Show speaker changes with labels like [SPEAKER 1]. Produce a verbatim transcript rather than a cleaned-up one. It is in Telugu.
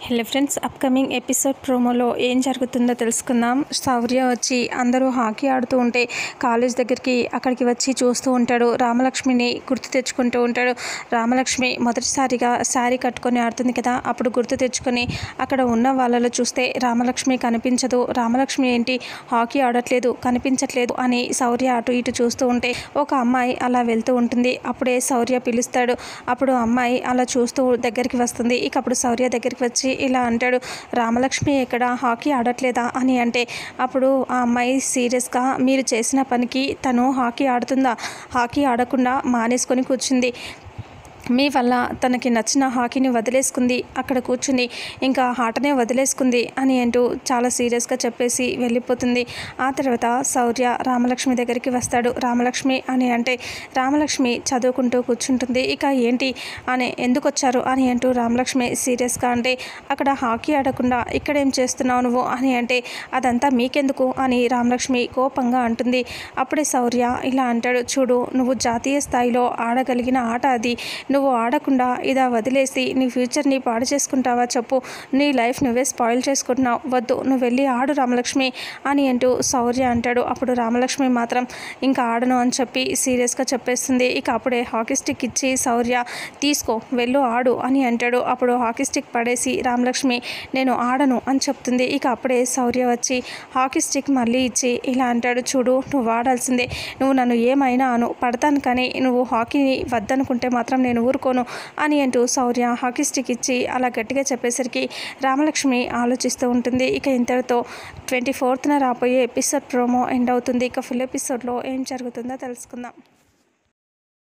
[SPEAKER 1] హలో ఫ్రెండ్స్, అప్కమింగ్ ఎపిసోడ్ ప్రోమోలో ఏం జరుగుతుందో తెలుసుకుందాం. శౌర్య వచ్చి అందరూ హాకీ ఆడుతూ ఉంటే కాలేజ్ దగ్గరికి అక్కడికి వచ్చి చూస్తూ ఉంటాడు. రామలక్ష్మిని గుర్తు తెచ్చుకుంటూ ఉంటాడు. రామలక్ష్మి మొదటిసారిగా శారీ కట్టుకొని ఆడుతుంది కదా, అప్పుడు గుర్తు తెచ్చుకొని అక్కడ ఉన్న వాళ్ళలో చూస్తే రామలక్ష్మి కనిపించదు. రామలక్ష్మి ఏంటి హాకీ ఆడట్లేదు, కనిపించట్లేదు అని శౌర్య అటు ఇటు చూస్తూ ఉంటే ఒక అమ్మాయి అలా వెళ్తూ ఉంటుంది. అప్పుడే శౌర్య పిలుస్తాడు. అప్పుడు అమ్మాయి అలా చూస్తూ దగ్గరికి వస్తుంది. ఇక అప్పుడు శౌర్య దగ్గరికి వచ్చి ఇలా అంటాడు, రామలక్ష్మి ఎక్కడ, హాకీ ఆడట్లేదా అని అంటే అప్పుడు ఆ అమ్మాయి సీరియస్గా, మీరు చేసిన పనికి తను హాకీ ఆడుతుందా, హాకీ ఆడకుండా మానేసుకొని కూర్చుంది, మీ వల్ల తనకి నచ్చిన హాకీని వదిలేసుకుంది, అక్కడ కూర్చుని ఇంకా ఆటనే వదిలేసుకుంది అని అంటూ చాలా సీరియస్గా చెప్పేసి వెళ్ళిపోతుంది. ఆ తర్వాత శౌర్య రామలక్ష్మి దగ్గరికి వస్తాడు. రామలక్ష్మి అని అంటే రామలక్ష్మి చదువుకుంటూ కూర్చుంటుంది. ఇక ఏంటి అని, ఎందుకు వచ్చారు అని అంటూ రామలక్ష్మి సీరియస్గా అంటే అక్కడ హాకీ ఆడకుండా ఇక్కడేం చేస్తున్నావు నువ్వు అని అంటే అదంతా మీకెందుకు అని రామలక్ష్మి కోపంగా అంటుంది. అప్పుడే శౌర్య ఇలా అంటాడు, చూడు నువ్వు జాతీయ స్థాయిలో ఆడగలిగిన ఆట అది, నువ్వు ఆడకుండా ఇదా వదిలేసి నీ ఫ్యూచర్ని పాడు చేసుకుంటావా చెప్పు, నీ లైఫ్ నువ్వే స్పాయిల్ చేసుకుంటున్నావు, వద్దు నువ్వు వెళ్ళి ఆడు రామలక్ష్మి అని అంటూ శౌర్య అంటాడు. అప్పుడు రామలక్ష్మి మాత్రం ఇంకా ఆడను అని చెప్పి సీరియస్గా చెప్పేస్తుంది. ఇక అప్పుడే హాకీ స్టిక్ ఇచ్చి శౌర్య తీసుకో వెళ్ళు ఆడు అని అంటాడు. అప్పుడు హాకీ స్టిక్ పడేసి రామలక్ష్మి నేను ఆడను అని చెప్తుంది. ఇక అప్పుడే శౌర్య వచ్చి హాకీ స్టిక్ మళ్ళీ ఇచ్చి ఇలా అంటాడు, చూడు నువ్వు ఆడాల్సిందే, నువ్వు నన్ను ఏమైనా అను పడతాను, కానీ నువ్వు హాకీని వద్దనుకుంటే మాత్రం నేను ఊరుకోను అని అంటూ శౌర్య హాకీ స్టిక్ ఇచ్చి అలా గట్టిగా చెప్పేసరికి రామలక్ష్మి ఆలోచిస్తూ ఉంటుంది. ఇక ఇంతటితో ట్వంటీ ఫోర్త్న రాబోయే ఎపిసోడ్ ప్రోమో ఎండ్ అవుతుంది. ఇక ఫుల్ ఎపిసోడ్లో ఏం జరుగుతుందో తెలుసుకుందాం.